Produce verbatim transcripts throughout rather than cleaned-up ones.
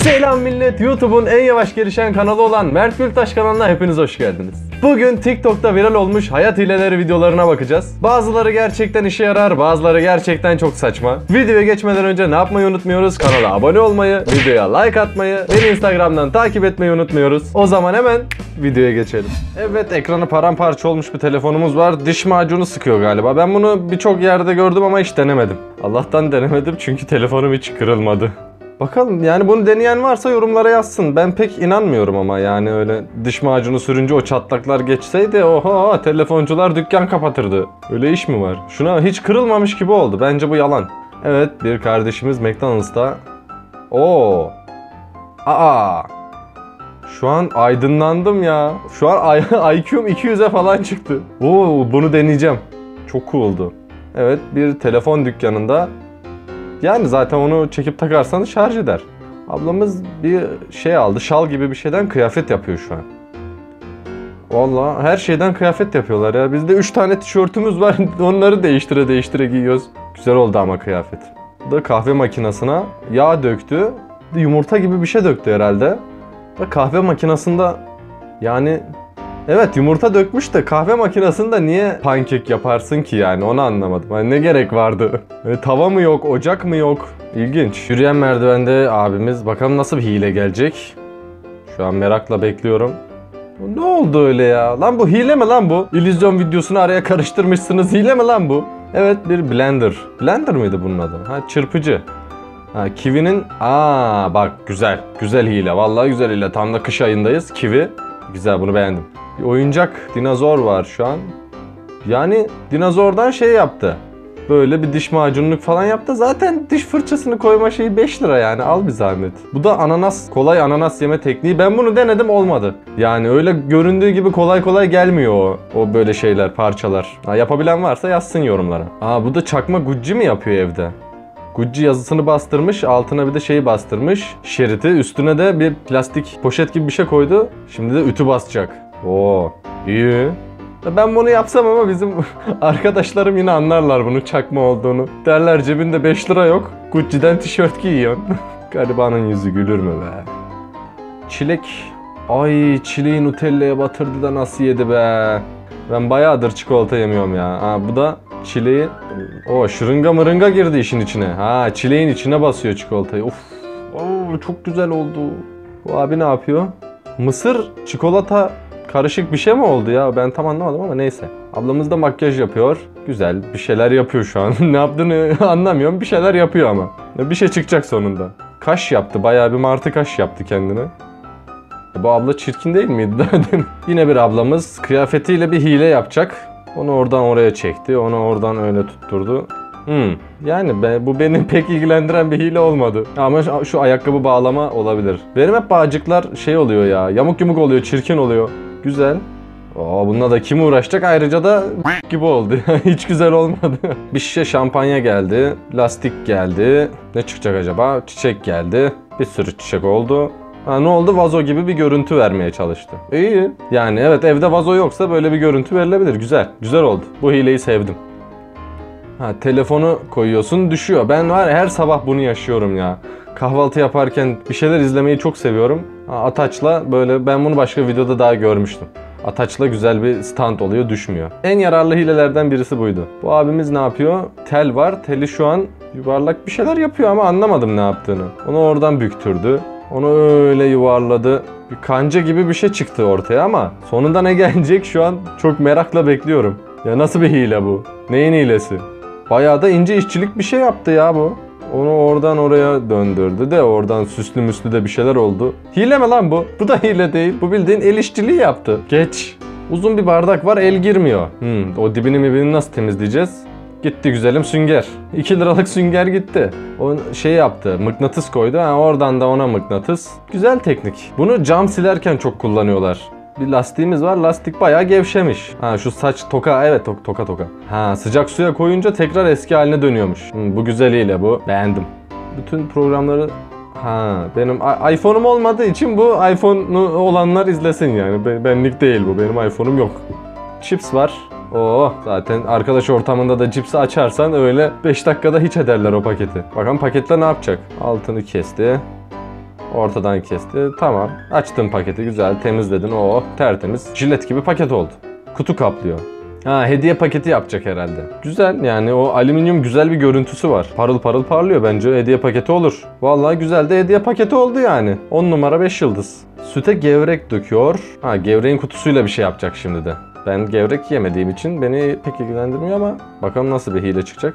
Selam millet, YouTube'un en yavaş gelişen kanalı olan Mert Gültaş kanalına hepiniz hoş geldiniz. Bugün TikTok'ta viral olmuş hayat hileleri videolarına bakacağız. Bazıları gerçekten işe yarar, bazıları gerçekten çok saçma. Videoya geçmeden önce ne yapmayı unutmuyoruz? Kanala abone olmayı, videoya like atmayı, beni Instagram'dan takip etmeyi unutmuyoruz. O zaman hemen videoya geçelim. Evet, ekranı paramparça olmuş bir telefonumuz var. Diş macunu sıkıyor galiba. Ben bunu birçok yerde gördüm ama hiç denemedim. Allah'tan denemedim çünkü telefonum hiç kırılmadı. Bakalım, yani bunu deneyen varsa yorumlara yazsın. Ben pek inanmıyorum ama yani öyle diş macunu sürünce o çatlaklar geçseydi oho telefoncular dükkan kapatırdı. Öyle iş mi var? Şuna hiç kırılmamış gibi oldu. Bence bu yalan. Evet, bir kardeşimiz McDonald's'ta. Oo. Aa. Şu an aydınlandım ya. Şu an I Q'm iki yüze falan çıktı. Oo, bunu deneyeceğim. Çok cool'du. Evet, bir telefon dükkanında. Yani zaten onu çekip takarsanız şarj eder. Ablamız bir şey aldı. Şal gibi bir şeyden kıyafet yapıyor şu an. Vallahi her şeyden kıyafet yapıyorlar ya. Bizde üç tane tişörtümüz var. Onları değiştire değiştire giyiyoruz. Güzel oldu ama kıyafet. Bu da kahve makinesine yağ döktü. Yumurta gibi bir şey döktü herhalde. Ve kahve makinesinde yani... Evet, yumurta dökmüş de kahve makinesinde niye pankek yaparsın ki yani, onu anlamadım. Yani ne gerek vardı? E, tava mı yok, ocak mı yok? İlginç. Yürüyen merdivende abimiz, bakalım nasıl bir hile gelecek. Şu an merakla bekliyorum. Ne oldu öyle ya? Lan bu hile mi lan bu? İllüzyon videosunu araya karıştırmışsınız, hile mi lan bu? Evet, bir blender. Blender mıydı bunun adı? Ha, çırpıcı. Ha, Kiwi'nin... Aa bak, güzel. Güzel hile. Vallahi güzel hile. Tam da kış ayındayız. Kiwi. Güzel, bunu beğendim. Bir oyuncak dinozor var şu an. Yani dinozordan şey yaptı. Böyle bir diş macunluk falan yaptı. Zaten diş fırçasını koyma şeyi beş lira yani. Al bir zahmet. Bu da ananas. Kolay ananas yeme tekniği. Ben bunu denedim, olmadı. Yani öyle göründüğü gibi kolay kolay gelmiyor o. O böyle şeyler, parçalar. Ha, yapabilen varsa yazsın yorumlara. Aa, bu da çakma Gucci mi yapıyor evde? Gucci yazısını bastırmış, altına bir de şeyi bastırmış, şeriti. Üstüne de bir plastik poşet gibi bir şey koydu. Şimdi de ütü basacak. Oo, iyi. Ben bunu yapsam ama bizim arkadaşlarım yine anlarlar bunun çakma olduğunu. Derler cebinde beş lira yok, Gucci'den tişört giyiyorsun. Garibanın yüzü gülür mü be? Çilek. Ay, çileği Nutella'ya batırdı da nasıl yedi be? Ben bayağıdır çikolata yemiyorum ya. Ha, bu da çileği... O şırınga mırınga girdi işin içine. Ha, çileğin içine basıyor çikolatayı. Of. Oo, çok güzel oldu. Bu abi ne yapıyor? Mısır, çikolata karışık bir şey mi oldu ya? Ben tam anlamadım ama neyse. Ablamız da makyaj yapıyor. Güzel, bir şeyler yapıyor şu an. Ne yaptığını anlamıyorum. Bir şeyler yapıyor ama. Bir şey çıkacak sonunda. Kaş yaptı. Bayağı bir martı kaş yaptı kendine. Bu abla çirkin değil miydi? Yine bir ablamız kıyafetiyle bir hile yapacak. Onu oradan oraya çekti. Onu oradan öyle tutturdu. Hmm. Yani be, bu beni pek ilgilendiren bir hile olmadı. Ama şu, şu ayakkabı bağlama olabilir. Benim hep bağcıklar şey oluyor ya. Yamuk yumuk oluyor, çirkin oluyor. Güzel. Aa, bununla da kim uğraşacak? Ayrıca da gibi oldu. Hiç güzel olmadı. Bir şişe şampanya geldi. Lastik geldi. Ne çıkacak acaba? Çiçek geldi. Bir sürü çiçek oldu. Ha, ne oldu? Vazo gibi bir görüntü vermeye çalıştı. İyi. Yani evet, evde vazo yoksa böyle bir görüntü verilebilir. Güzel. Güzel oldu. Bu hileyi sevdim. Ha, telefonu koyuyorsun, düşüyor. Ben var her sabah bunu yaşıyorum ya. Kahvaltı yaparken bir şeyler izlemeyi çok seviyorum. Ha, ataçla böyle, ben bunu başka bir videoda daha görmüştüm. Ataçla güzel bir stand oluyor, düşmüyor. En yararlı hilelerden birisi buydu. Bu abimiz ne yapıyor? Tel var. Teli şu an yuvarlak bir şeyler yapıyor ama anlamadım ne yaptığını. Onu oradan büktürdü. Onu öyle yuvarladı. Bir kanca gibi bir şey çıktı ortaya ama sonunda ne gelecek şu an çok merakla bekliyorum. Ya nasıl bir hile bu? Neyin hilesi? Bayağı da ince işçilik bir şey yaptı ya bu. Onu oradan oraya döndürdü de oradan süslü müslü de bir şeyler oldu. Hile mi lan bu? Bu da hile değil. Bu bildiğin el işçiliği yaptı. Geç. Uzun bir bardak var, el girmiyor. Hmm, o dibini mibini nasıl temizleyeceğiz? Gitti güzelim sünger. iki liralık sünger gitti. O şey yaptı, mıknatıs koydu. Ha, oradan da ona mıknatıs. Güzel teknik. Bunu cam silerken çok kullanıyorlar. Bir lastiğimiz var. Lastik bayağı gevşemiş. Ha, şu saç toka, evet to toka toka. Ha, sıcak suya koyunca tekrar eski haline dönüyormuş. Hmm, bu güzeliyle bu. Beğendim. Bütün programları... Ha, benim iPhone'um olmadığı için bu iPhone'u olanlar izlesin yani. Benlik değil bu. Benim iPhone'um yok. Chips var. Oo, zaten arkadaş ortamında da cipsi açarsan öyle beş dakikada hiç ederler o paketi. Bakalım paketle ne yapacak? Altını kesti. Ortadan kesti. Tamam. Açtın paketi güzel temizledin. Oo tertemiz. Jilet gibi paket oldu. Kutu kaplıyor. Ha hediye paketi yapacak herhalde. Güzel yani o alüminyum güzel bir görüntüsü var. Parıl parıl parlıyor bence hediye paketi olur. Vallahi güzel de hediye paketi oldu yani. on numara beş yıldız. Süte gevrek döküyor. Ha gevreğin kutusuyla bir şey yapacak şimdi de. Ben gevrek yemediğim için beni pek ilgilendirmiyor ama bakalım nasıl bir hile çıkacak.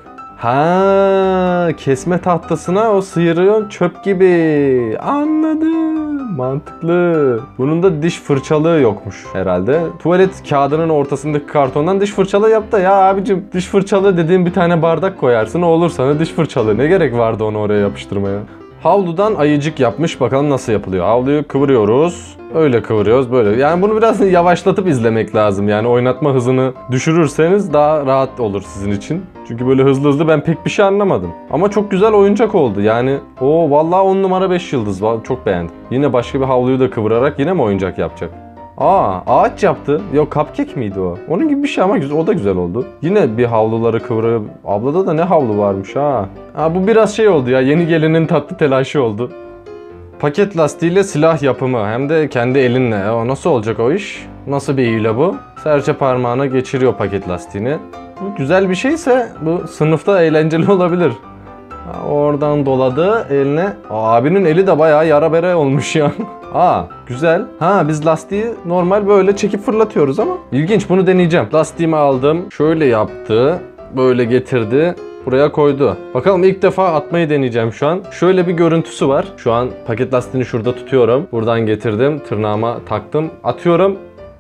Ha kesme tahtasına o sıyırıyor çöp gibi. Anladım. Mantıklı. Bunun da diş fırçalığı yokmuş herhalde. Tuvalet kağıdının ortasındaki kartondan diş fırçalığı yaptı. Ya abicim diş fırçalığı dediğin bir tane bardak koyarsın. O olur sana diş fırçalığı. Ne gerek vardı onu oraya yapıştırmaya? Havludan ayıcık yapmış. Bakalım nasıl yapılıyor. Havluyu kıvırıyoruz. Öyle kıvırıyoruz böyle. Yani bunu biraz yavaşlatıp izlemek lazım. Yani oynatma hızını düşürürseniz daha rahat olur sizin için. Çünkü böyle hızlı hızlı ben pek bir şey anlamadım. Ama çok güzel oyuncak oldu. Yani o vallahi on numara beş yıldız. Çok beğendim. Yine başka bir havluyu da kıvırarak yine mi oyuncak yapacak? Aa ağaç yaptı. Yok cupcake miydi o? Onun gibi bir şey ama o da güzel oldu. Yine bir havluları kıvırıp. Ablada da ne havlu varmış ha. Ha bu biraz şey oldu ya. Yeni gelinin tatlı telaşı oldu. Paket lastiğiyle silah yapımı hem de kendi elinle. O nasıl olacak o iş? Nasıl bir hile bu? Serçe parmağına geçiriyor paket lastiğini. Bu güzel bir şeyse bu sınıfta eğlenceli olabilir. Ha, oradan doladı eline. Aa, abinin eli de bayağı yara bere olmuş ya. Aa güzel. Ha biz lastiği normal böyle çekip fırlatıyoruz ama. İlginç bunu deneyeceğim. Lastiğimi aldım. Şöyle yaptı. Böyle getirdi. Buraya koydu. Bakalım ilk defa atmayı deneyeceğim şu an. Şöyle bir görüntüsü var. Şu an paket lastiğini şurada tutuyorum. Buradan getirdim. Tırnağıma taktım. Atıyorum.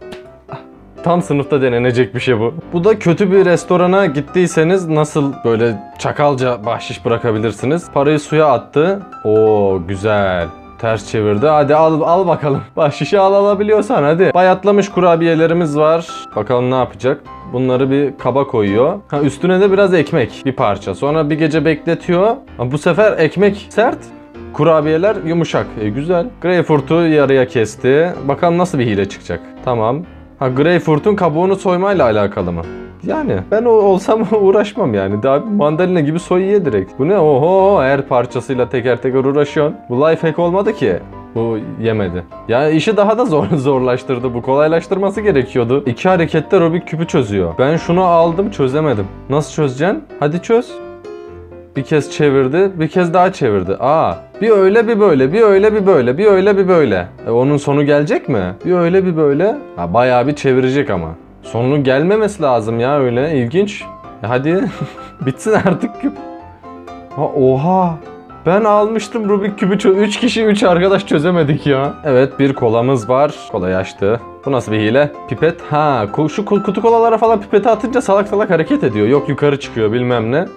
Tam sınıfta denenecek bir şey bu. Bu da kötü bir restorana gittiyseniz nasıl böyle çakalca bahşiş bırakabilirsiniz. Parayı suya attı. Oo güzel. Ters çevirdi. Hadi al al bakalım. Bahşişi al alabiliyorsan hadi. Bayatlamış kurabiyelerimiz var. Bakalım ne yapacak. Bunları bir kaba koyuyor. Ha, üstüne de biraz ekmek. Bir parça. Sonra bir gece bekletiyor. Ha, bu sefer ekmek sert. Kurabiyeler yumuşak. E, güzel. Greyfurt'u yarıya kesti. Bakalım nasıl bir hile çıkacak. Tamam. Ha Greyfurt'un kabuğunu soymayla alakalı mı? Yani ben o olsam uğraşmam yani. Daha mandalina gibi soy ye direkt. Bu ne? Oho her parçasıyla teker teker uğraşıyorsun. Bu life hack olmadı ki. Bu yemedi. Ya işi daha da zor zorlaştırdı. Bu kolaylaştırması gerekiyordu. İki harekette Rubik küpü çözüyor. Ben şunu aldım çözemedim. Nasıl çözeceksin? Hadi çöz. Bir kez çevirdi, bir kez daha çevirdi. Aa, bir öyle bir böyle, bir öyle bir böyle, bir öyle bir böyle. E, onun sonu gelecek mi? Bir öyle bir böyle. Ha, bayağı bir çevirecek ama. Sonunun gelmemesi lazım ya öyle. İlginç. E, hadi bitsin artık küp. Ha, oha. Ben almıştım Rubik küpü. üç kişi üç arkadaş çözemedik ya. Evet bir kolamız var. Kolayı açtı. Bu nasıl bir hile? Pipet. Ha, şu kutu kolalara falan pipeti atınca salak salak hareket ediyor. Yok yukarı çıkıyor bilmem ne.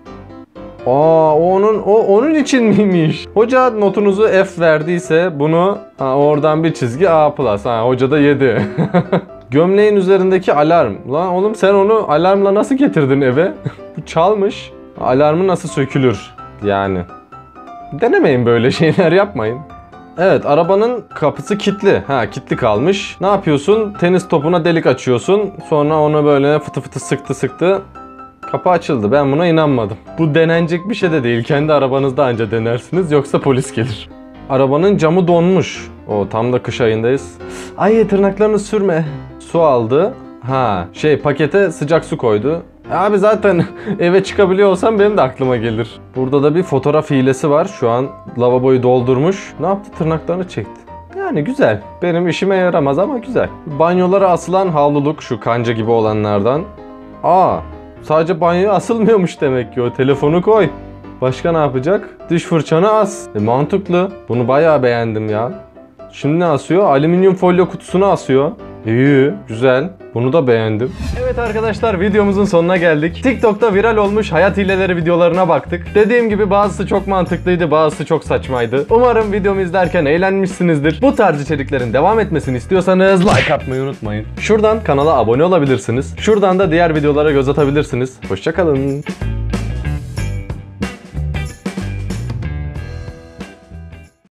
Aa onun o onun için miymiş? Hoca notunuzu F verdiyse bunu ha, oradan bir çizgi A plus. Ha hoca da yedi. Gömleğin üzerindeki alarm. Lan oğlum sen onu alarmla nasıl getirdin eve? Bu çalmış. Alarmı nasıl sökülür? Yani. Denemeyin böyle şeyler yapmayın. Evet arabanın kapısı kilitli. Ha kilitli kalmış. Ne yapıyorsun? Tenis topuna delik açıyorsun. Sonra onu böyle fıtı fıtı sıktı sıktı. Kapı açıldı. Ben buna inanmadım. Bu denenecek bir şey de değil. Kendi arabanızda anca denersiniz. Yoksa polis gelir. Arabanın camı donmuş. O tam da kış ayındayız. Ay tırnaklarını sürme. Su aldı. Ha şey pakete sıcak su koydu. Abi zaten eve çıkabiliyor olsam benim de aklıma gelir. Burada da bir fotoğraf hilesi var. Şu an lavaboyu doldurmuş. Ne yaptı? Tırnaklarını çekti. Yani güzel. Benim işime yaramaz ama güzel. Banyolara asılan havluluk şu kanca gibi olanlardan. Aa sadece banyoya asılmıyormuş demek ki o. Telefonu koy. Başka ne yapacak? Diş fırçanı as. E, mantıklı. Bunu bayağı beğendim ya. Şimdi ne asıyor? Alüminyum folyo kutusunu asıyor. İyi, güzel. Bunu da beğendim. Evet arkadaşlar videomuzun sonuna geldik. TikTok'ta viral olmuş hayat hileleri videolarına baktık. Dediğim gibi bazısı çok mantıklıydı, bazısı çok saçmaydı. Umarım videomu izlerken eğlenmişsinizdir. Bu tarz içeriklerin devam etmesini istiyorsanız like atmayı unutmayın. Şuradan kanala abone olabilirsiniz. Şuradan da diğer videolara göz atabilirsiniz. Hoşça kalın.